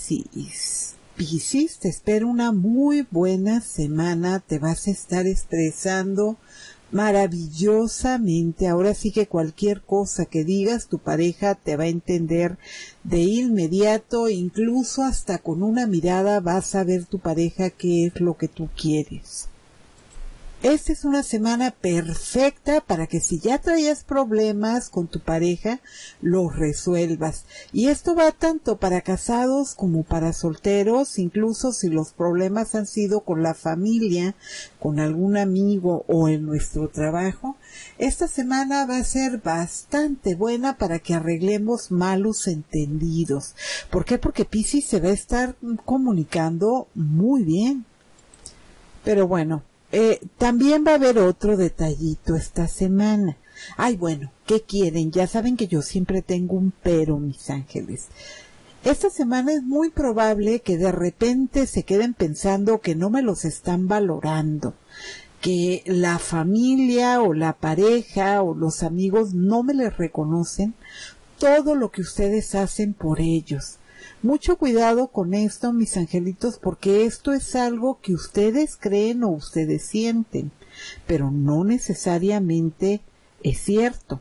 Piscis. Piscis, te espera una muy buena semana, te vas a estar expresando maravillosamente. Ahora sí que cualquier cosa que digas, tu pareja te va a entender de inmediato, incluso hasta con una mirada vas a ver tu pareja qué es lo que tú quieres. Esta es una semana perfecta para que si ya traías problemas con tu pareja, los resuelvas. Y esto va tanto para casados como para solteros, incluso si los problemas han sido con la familia, con algún amigo o en nuestro trabajo. Esta semana va a ser bastante buena para que arreglemos malos entendidos. ¿Por qué? Porque Piscis se va a estar comunicando muy bien. Pero bueno. También va a haber otro detallito esta semana. Ay, bueno, ¿qué quieren? Ya saben que yo siempre tengo un pero, mis ángeles. Esta semana es muy probable que de repente se queden pensando que no me los están valorando, que la familia o la pareja o los amigos no me les reconocen todo lo que ustedes hacen por ellos. Mucho cuidado con esto, mis angelitos, porque esto es algo que ustedes creen o ustedes sienten, pero no necesariamente es cierto.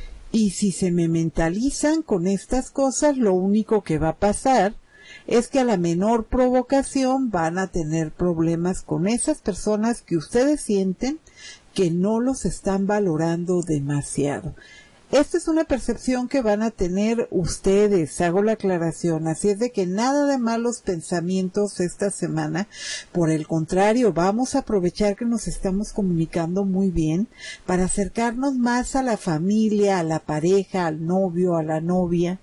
Y si se me mentalizan con estas cosas, lo único que va a pasar es que a la menor provocación van a tener problemas con esas personas que ustedes sienten que no los están valorando demasiado. Esta es una percepción que van a tener ustedes, hago la aclaración, así es de que nada de malos pensamientos esta semana, por el contrario, vamos a aprovechar que nos estamos comunicando muy bien para acercarnos más a la familia, a la pareja, al novio, a la novia.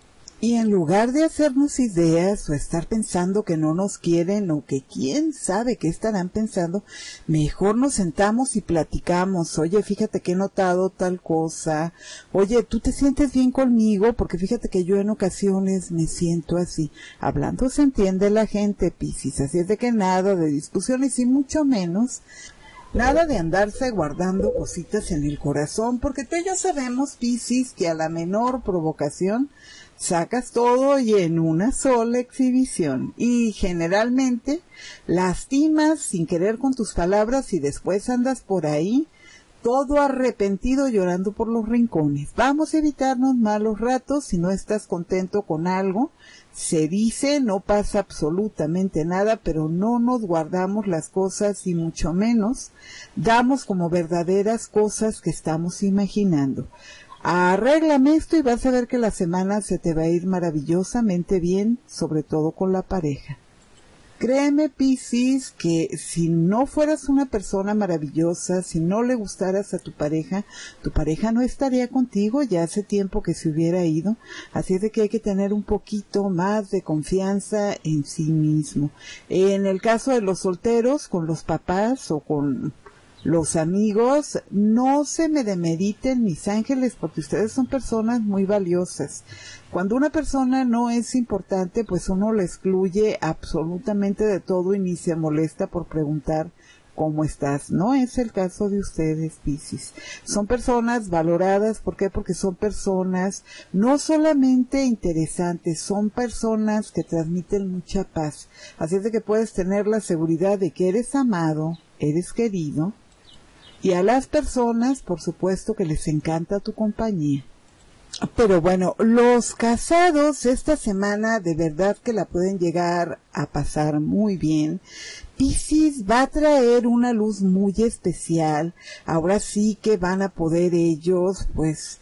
Y en lugar de hacernos ideas o estar pensando que no nos quieren o que quién sabe qué estarán pensando, mejor nos sentamos y platicamos. Oye, fíjate que he notado tal cosa. Oye, ¿tú te sientes bien conmigo? Porque fíjate que yo en ocasiones me siento así. Hablando se entiende la gente, Piscis. Así es de que nada de discusiones y mucho menos nada de andarse guardando cositas en el corazón, porque tú y yo sabemos, Piscis, que a la menor provocación sacas todo y en una sola exhibición. Y generalmente lastimas sin querer con tus palabras y después andas por ahí todo arrepentido llorando por los rincones. Vamos a evitarnos malos ratos. Si no estás contento con algo, se dice, no pasa absolutamente nada, pero no nos guardamos las cosas y mucho menos damos como verdaderas cosas que estamos imaginando. Arréglame esto y vas a ver que la semana se te va a ir maravillosamente bien, sobre todo con la pareja. Créeme, Piscis, que si no fueras una persona maravillosa, si no le gustaras a tu pareja no estaría contigo, ya hace tiempo que se hubiera ido, así es de que hay que tener un poquito más de confianza en sí mismo. En el caso de los solteros, con los papás o con los amigos, no se me demeriten, mis ángeles, porque ustedes son personas muy valiosas. Cuando una persona no es importante, pues uno la excluye absolutamente de todo y ni se molesta por preguntar cómo estás. No es el caso de ustedes, Piscis. Son personas valoradas, ¿por qué? Porque son personas no solamente interesantes, son personas que transmiten mucha paz. Así es de que puedes tener la seguridad de que eres amado, eres querido, y a las personas, por supuesto, que les encanta tu compañía. Pero bueno, los casados esta semana de verdad que la pueden llegar a pasar muy bien. Piscis va a traer una luz muy especial. Ahora sí que van a poder ellos, pues,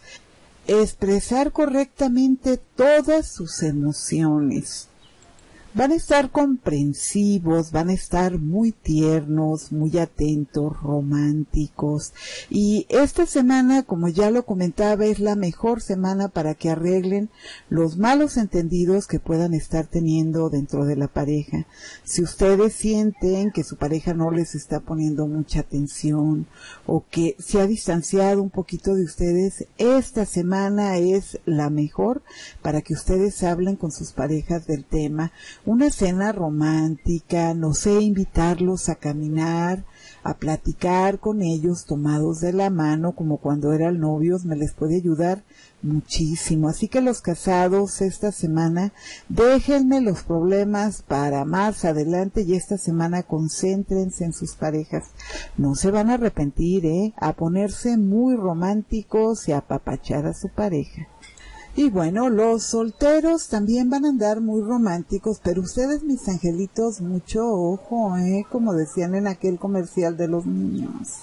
expresar correctamente todas sus emociones. Van a estar comprensivos, van a estar muy tiernos, muy atentos, románticos. Y esta semana, como ya lo comentaba, es la mejor semana para que arreglen los malos entendidos que puedan estar teniendo dentro de la pareja. Si ustedes sienten que su pareja no les está poniendo mucha atención o que se ha distanciado un poquito de ustedes, esta semana es la mejor para que ustedes hablen con sus parejas del tema. Una cena romántica, no sé, invitarlos a caminar, a platicar con ellos tomados de la mano como cuando eran novios, me les puede ayudar muchísimo. Así que los casados esta semana, déjenme los problemas para más adelante y esta semana concéntrense en sus parejas. No se van a arrepentir, a ponerse muy románticos y a apapachar a su pareja. Y bueno, los solteros también van a andar muy románticos, pero ustedes, mis angelitos, mucho ojo, como decían en aquel comercial de los niños.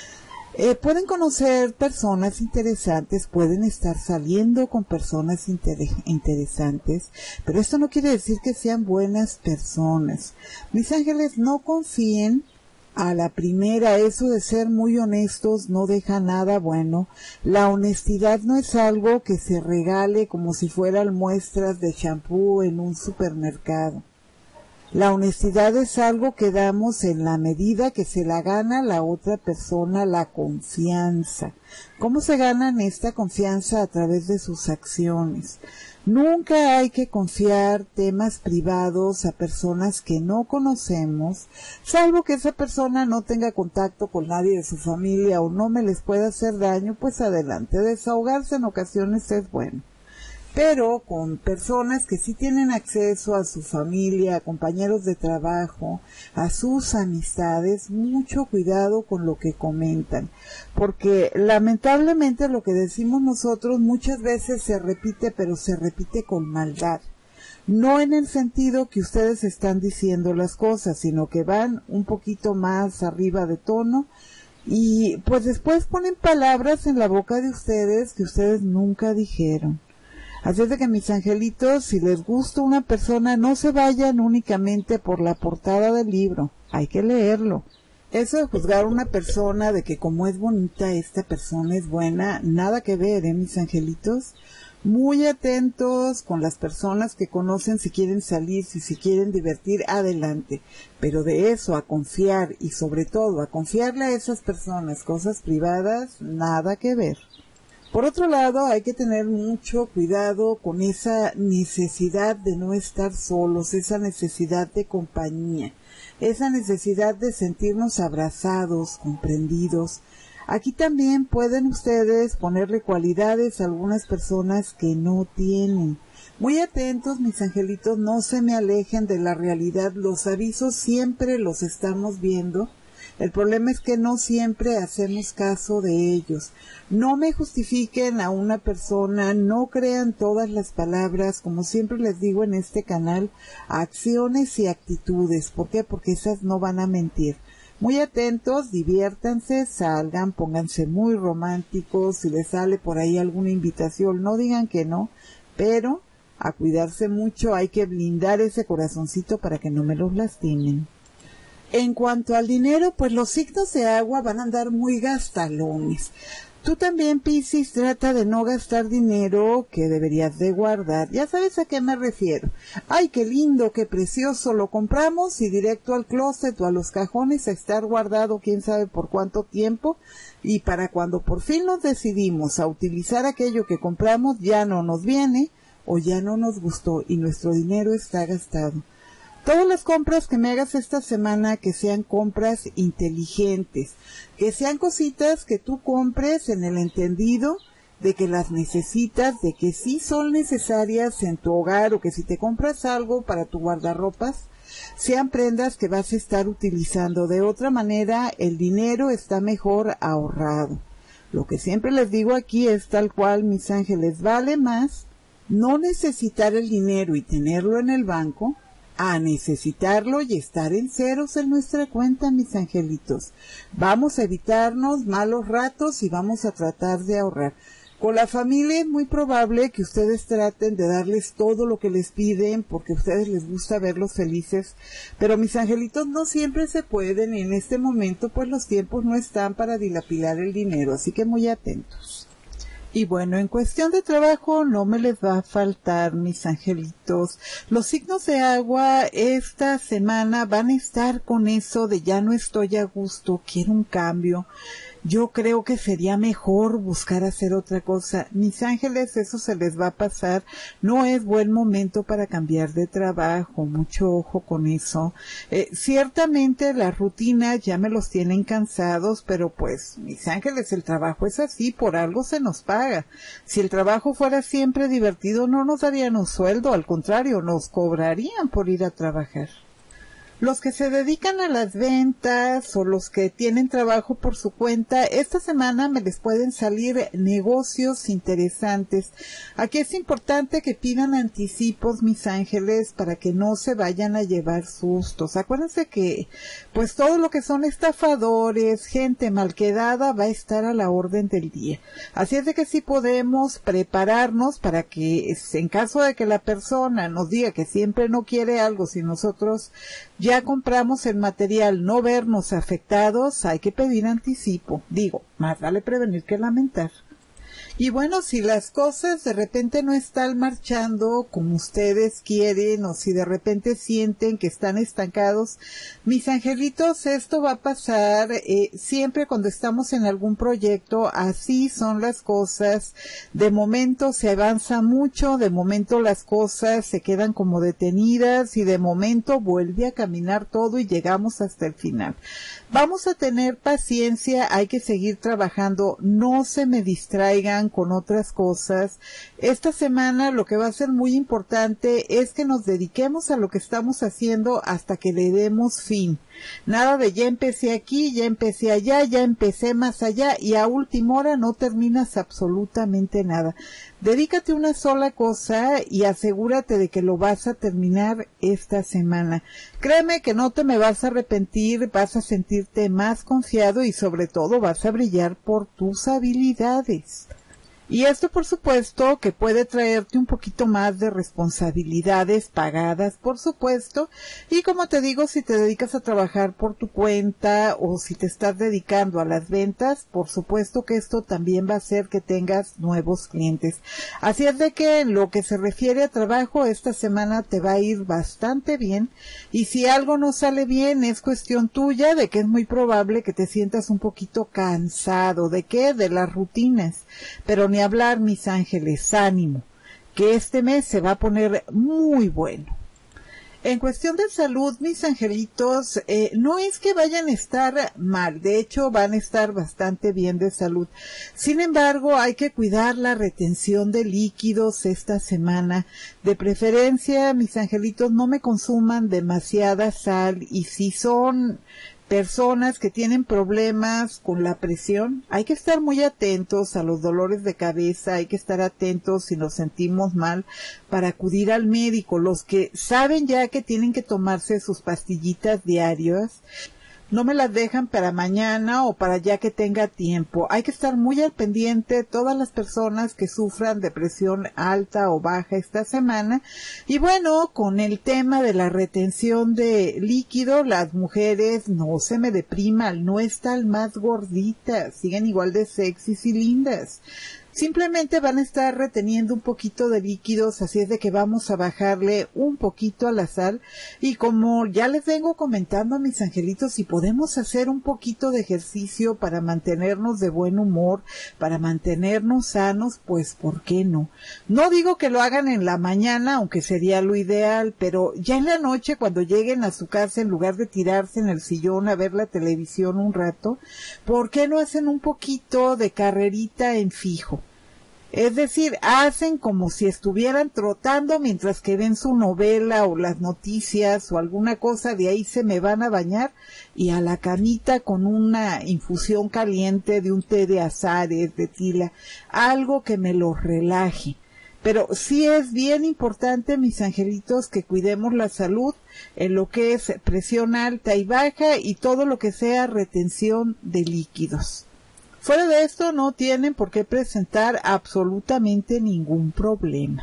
Pueden conocer personas interesantes, pueden estar saliendo con personas interesantes, pero esto no quiere decir que sean buenas personas. Mis ángeles, no confíen a la primera, eso de ser muy honestos no deja nada bueno. La honestidad no es algo que se regale como si fueran muestras de champú en un supermercado. La honestidad es algo que damos en la medida que se la gana la otra persona la confianza. ¿Cómo se ganan esta confianza? A través de sus acciones. Nunca hay que confiar temas privados a personas que no conocemos, salvo que esa persona no tenga contacto con nadie de su familia o no me les pueda hacer daño, pues adelante. Desahogarse en ocasiones es bueno. Pero con personas que sí tienen acceso a su familia, a compañeros de trabajo, a sus amistades, mucho cuidado con lo que comentan, porque lamentablemente lo que decimos nosotros muchas veces se repite, pero se repite con maldad. No en el sentido que ustedes están diciendo las cosas, sino que van un poquito más arriba de tono y pues después ponen palabras en la boca de ustedes que ustedes nunca dijeron. Así es de que, mis angelitos, si les gusta una persona, no se vayan únicamente por la portada del libro, hay que leerlo. Eso de juzgar a una persona de que como es bonita, esta persona es buena, nada que ver, mis angelitos. Muy atentos con las personas que conocen, si quieren salir, si se quieren divertir, adelante. Pero de eso a confiar, y sobre todo a confiarle a esas personas cosas privadas, nada que ver. Por otro lado, hay que tener mucho cuidado con esa necesidad de no estar solos, esa necesidad de compañía, esa necesidad de sentirnos abrazados, comprendidos. Aquí también pueden ustedes ponerle cualidades a algunas personas que no tienen. Muy atentos, mis angelitos, no se me alejen de la realidad, los avisos siempre los estamos viendo. El problema es que no siempre hacemos caso de ellos. No me justifiquen a una persona, no crean todas las palabras, como siempre les digo en este canal, acciones y actitudes. ¿Por qué? Porque esas no van a mentir. Muy atentos, diviértanse, salgan, pónganse muy románticos, si les sale por ahí alguna invitación, no digan que no, pero a cuidarse mucho, hay que blindar ese corazoncito para que no me los lastimen. En cuanto al dinero, pues los signos de agua van a andar muy gastalones. Tú también, Piscis, trata de no gastar dinero que deberías de guardar. Ya sabes a qué me refiero. Ay, qué lindo, qué precioso, lo compramos y directo al closet o a los cajones a estar guardado quién sabe por cuánto tiempo. Y para cuando por fin nos decidimos a utilizar aquello que compramos, ya no nos viene o ya no nos gustó y nuestro dinero está gastado. Todas las compras que me hagas esta semana, que sean compras inteligentes, que sean cositas que tú compres en el entendido de que las necesitas, de que sí son necesarias en tu hogar, o que si te compras algo para tu guardarropas, sean prendas que vas a estar utilizando. De otra manera, el dinero está mejor ahorrado. Lo que siempre les digo aquí es tal cual, mis ángeles, vale más no necesitar el dinero y tenerlo en el banco, a necesitarlo y estar en ceros en nuestra cuenta, mis angelitos. Vamos a evitarnos malos ratos y vamos a tratar de ahorrar. Con la familia es muy probable que ustedes traten de darles todo lo que les piden porque a ustedes les gusta verlos felices, pero mis angelitos no siempre se pueden y en este momento pues los tiempos no están para dilapilar el dinero, así que muy atentos. Y bueno, en cuestión de trabajo no me les va a faltar, mis angelitos. Los signos de agua esta semana van a estar con eso de ya no estoy a gusto, quiero un cambio. yo creo que sería mejor buscar hacer otra cosa. Mis ángeles, eso se les va a pasar. No es buen momento para cambiar de trabajo, mucho ojo con eso. Ciertamente las rutinas ya me los tienen cansados, pero pues, mis ángeles, el trabajo es así, por algo se nos paga. Si el trabajo fuera siempre divertido, no nos darían un sueldo, al contrario, nos cobrarían por ir a trabajar. Los que se dedican a las ventas o los que tienen trabajo por su cuenta, esta semana me les pueden salir negocios interesantes. Aquí es importante que pidan anticipos, mis ángeles, para que no se vayan a llevar sustos. Acuérdense que, pues todo lo que son estafadores, gente malquedada, va a estar a la orden del día. Así es de que sí podemos prepararnos para que, en caso de que la persona nos diga que siempre no quiere algo, si nosotros ya compramos el material, no vernos afectados, hay que pedir anticipo. Digo, más vale prevenir que lamentar. Y bueno, si las cosas de repente no están marchando como ustedes quieren o si de repente sienten que están estancados, mis angelitos, esto va a pasar siempre cuando estamos en algún proyecto. Así son las cosas. De momento se avanza mucho, de momento las cosas se quedan como detenidas y de momento vuelve a caminar todo y llegamos hasta el final. Vamos a tener paciencia, hay que seguir trabajando, no se me distraigan con otras cosas. Esta semana lo que va a ser muy importante es que nos dediquemos a lo que estamos haciendo hasta que le demos fin. Nada de ya empecé aquí, ya empecé allá, ya empecé más allá y a última hora no terminas absolutamente nada. Dedícate a una sola cosa y asegúrate de que lo vas a terminar esta semana. Créeme que no te me vas a arrepentir, vas a sentirte más confiado y sobre todo vas a brillar por tus habilidades. Y esto, por supuesto, que puede traerte un poquito más de responsabilidades pagadas, por supuesto. Y como te digo, si te dedicas a trabajar por tu cuenta o si te estás dedicando a las ventas, por supuesto que esto también va a hacer que tengas nuevos clientes. Así es de que en lo que se refiere a trabajo, esta semana te va a ir bastante bien. Y si algo no sale bien, es cuestión tuya, de que es muy probable que te sientas un poquito cansado. ¿De qué? De las rutinas. Pero ni hablar, mis ángeles, ánimo, que este mes se va a poner muy bueno. En cuestión de salud, mis angelitos, no es que vayan a estar mal, de hecho van a estar bastante bien de salud. Sin embargo, hay que cuidar la retención de líquidos esta semana. De preferencia, mis angelitos, no me consuman demasiada sal y si son personas que tienen problemas con la presión, hay que estar muy atentos a los dolores de cabeza, hay que estar atentos si nos sentimos mal para acudir al médico. Los que saben ya que tienen que tomarse sus pastillitas diarias, no me las dejan para mañana o para ya que tenga tiempo. Hay que estar muy al pendiente todas las personas que sufran de presión alta o baja esta semana. Y bueno, con el tema de la retención de líquido, las mujeres no se me depriman, no están más gorditas, siguen igual de sexys y lindas. Simplemente van a estar reteniendo un poquito de líquidos, así es de que vamos a bajarle un poquito a la sal. Y como ya les vengo comentando a mis angelitos, si podemos hacer un poquito de ejercicio para mantenernos de buen humor, para mantenernos sanos, pues ¿por qué no? No digo que lo hagan en la mañana, aunque sería lo ideal, pero ya en la noche cuando lleguen a su casa, en lugar de tirarse en el sillón a ver la televisión un rato, ¿por qué no hacen un poquito de carrerita en fijo? Es decir, hacen como si estuvieran trotando mientras que ven su novela o las noticias o alguna cosa, de ahí se me van a bañar y a la camita con una infusión caliente de un té de azares, de tila, algo que me los relaje. Pero sí es bien importante, mis angelitos, que cuidemos la salud en lo que es presión alta y baja y todo lo que sea retención de líquidos. Fuera de esto no tienen por qué presentar absolutamente ningún problema.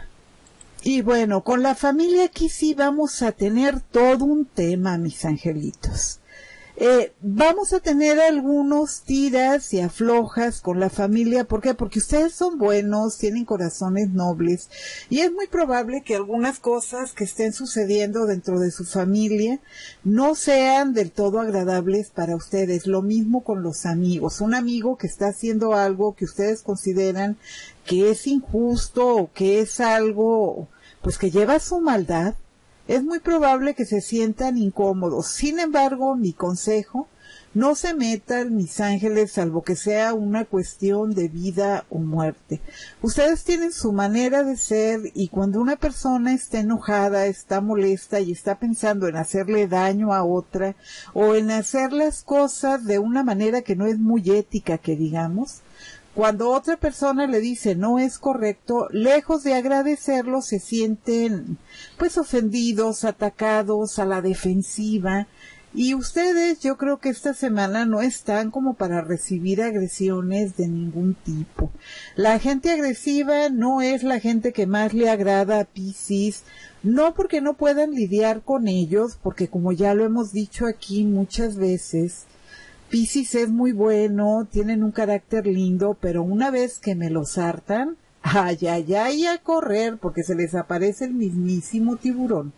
Y bueno, con la familia aquí sí vamos a tener todo un tema, mis angelitos. Vamos a tener algunos tiras y aflojas con la familia. ¿Por qué? Porque ustedes son buenos, tienen corazones nobles y es muy probable que algunas cosas que estén sucediendo dentro de su familia no sean del todo agradables para ustedes. Lo mismo con los amigos. Un amigo que está haciendo algo que ustedes consideran que es injusto o que es algo pues que lleva su maldad, es muy probable que se sientan incómodos. Sin embargo, mi consejo, no se metan, mis ángeles, salvo que sea una cuestión de vida o muerte. Ustedes tienen su manera de ser y cuando una persona está enojada, está molesta y está pensando en hacerle daño a otra o en hacer las cosas de una manera que no es muy ética, que digamos, cuando otra persona le dice no es correcto, lejos de agradecerlo, se sienten pues ofendidos, atacados, a la defensiva. Y ustedes, yo creo que esta semana no están como para recibir agresiones de ningún tipo. La gente agresiva no es la gente que más le agrada a Piscis, no porque no puedan lidiar con ellos, porque como ya lo hemos dicho aquí muchas veces, Piscis es muy bueno, tienen un carácter lindo, pero una vez que me los hartan, ay, ay, ay, a correr, porque se les aparece el mismísimo tiburón.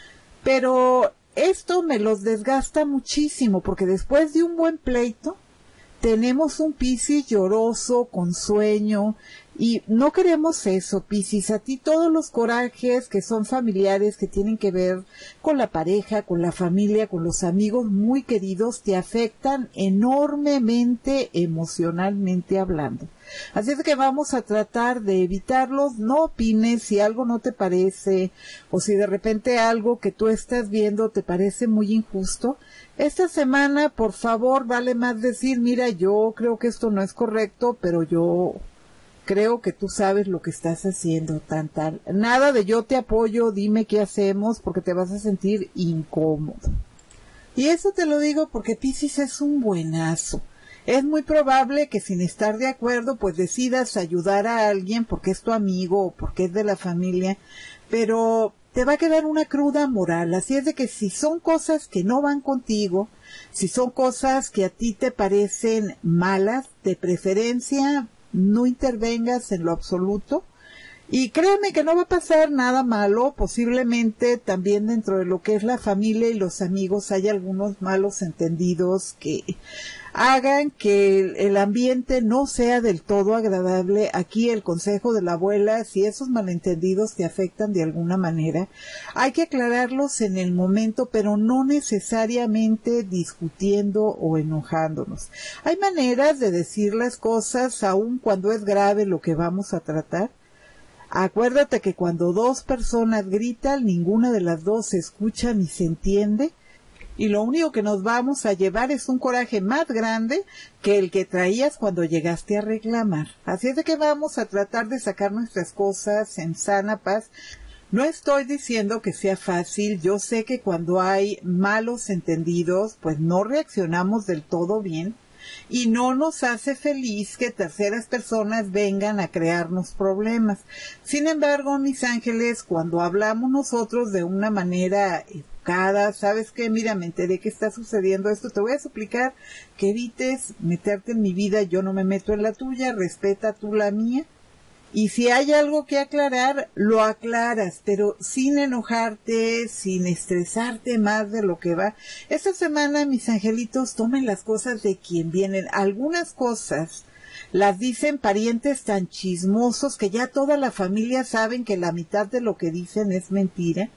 Pero esto me los desgasta muchísimo, porque después de un buen pleito, tenemos un Piscis lloroso, con sueño, y no queremos eso, Piscis. A ti todos los corajes que son familiares, que tienen que ver con la pareja, con la familia, con los amigos muy queridos, te afectan enormemente emocionalmente hablando. Así es que vamos a tratar de evitarlos. No opines si algo no te parece o si de repente algo que tú estás viendo te parece muy injusto. Esta semana, por favor, vale más decir, mira, yo creo que esto no es correcto, pero yo creo que tú sabes lo que estás haciendo, tal. Nada de yo te apoyo, dime qué hacemos, porque te vas a sentir incómodo. Y eso te lo digo porque Piscis es un buenazo. Es muy probable que sin estar de acuerdo, pues decidas ayudar a alguien porque es tu amigo o porque es de la familia, pero te va a quedar una cruda moral. Así es de que si son cosas que no van contigo, si son cosas que a ti te parecen malas, de preferencia no intervengas en lo absoluto. Y créeme que no va a pasar nada malo. Posiblemente también dentro de lo que es la familia y los amigos hay algunos malos entendidos que hagan que el ambiente no sea del todo agradable. Aquí el consejo de la abuela, si esos malentendidos te afectan de alguna manera, hay que aclararlos en el momento, pero no necesariamente discutiendo o enojándonos. Hay maneras de decir las cosas aun cuando es grave lo que vamos a tratar. Acuérdate que cuando dos personas gritan, ninguna de las dos se escucha ni se entiende, y lo único que nos vamos a llevar es un coraje más grande que el que traías cuando llegaste a reclamar. Así es de que vamos a tratar de sacar nuestras cosas en sana paz. No estoy diciendo que sea fácil, yo sé que cuando hay malos entendidos, pues no reaccionamos del todo bien, y no nos hace feliz que terceras personas vengan a crearnos problemas. Sin embargo, mis ángeles, cuando hablamos nosotros de una manera educada, ¿sabes qué? Mira, me enteré que está sucediendo esto, te voy a suplicar que evites meterte en mi vida, yo no me meto en la tuya, respeta tú la mía. Y si hay algo que aclarar, lo aclaras, pero sin enojarte, sin estresarte más de lo que va. Esta semana, mis angelitos, tomen las cosas de quien vienen. Algunas cosas las dicen parientes tan chismosos que ya toda la familia saben que la mitad de lo que dicen es mentira.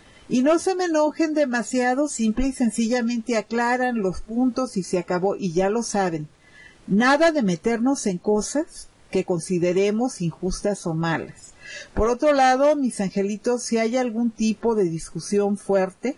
Y no se me enojen demasiado, simple y sencillamente aclaran los puntos y se acabó, y ya lo saben. Nada de meternos en cosas que consideremos injustas o malas. Por otro lado, mis angelitos, si hay algún tipo de discusión fuerte,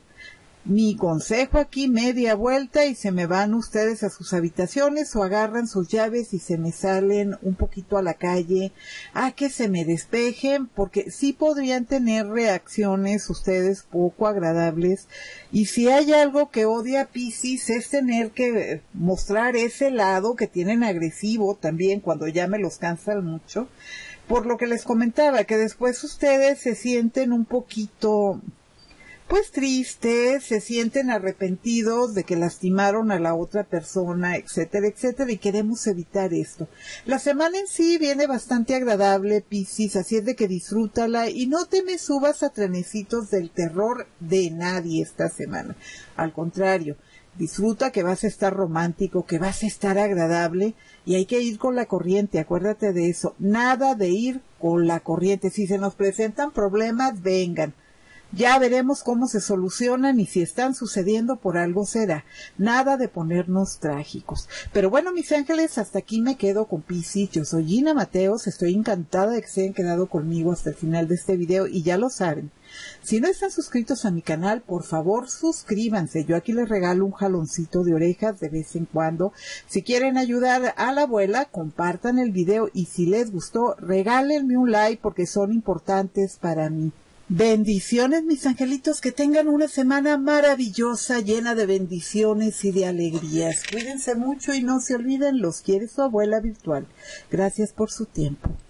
mi consejo aquí, media vuelta y se me van ustedes a sus habitaciones o agarran sus llaves y se me salen un poquito a la calle a que se me despejen, porque sí podrían tener reacciones ustedes poco agradables. Y si hay algo que odia a Piscis es tener que mostrar ese lado que tienen agresivo también cuando ya me los cansan mucho, por lo que les comentaba, que después ustedes se sienten un poquito pues tristes, se sienten arrepentidos de que lastimaron a la otra persona, etcétera, etcétera, y queremos evitar esto. La semana en sí viene bastante agradable, Piscis, así es de que disfrútala y no te me subas a trenecitos del terror de nadie esta semana. Al contrario, disfruta que vas a estar romántico, que vas a estar agradable y hay que ir con la corriente, acuérdate de eso. Nada de ir con la corriente. Si se nos presentan problemas, vengan. Ya veremos cómo se solucionan y si están sucediendo por algo será. Nada de ponernos trágicos. Pero bueno, mis ángeles, hasta aquí me quedo con Piscis. Yo soy Gina Mateos. Estoy encantada de que se hayan quedado conmigo hasta el final de este video y ya lo saben. Si no están suscritos a mi canal, por favor suscríbanse. Yo aquí les regalo un jaloncito de orejas de vez en cuando. Si quieren ayudar a la abuela, compartan el video y si les gustó, regálenme un like porque son importantes para mí. Bendiciones, mis angelitos, que tengan una semana maravillosa, llena de bendiciones y de alegrías. Cuídense mucho y no se olviden, los quiere su abuela virtual. Gracias por su tiempo.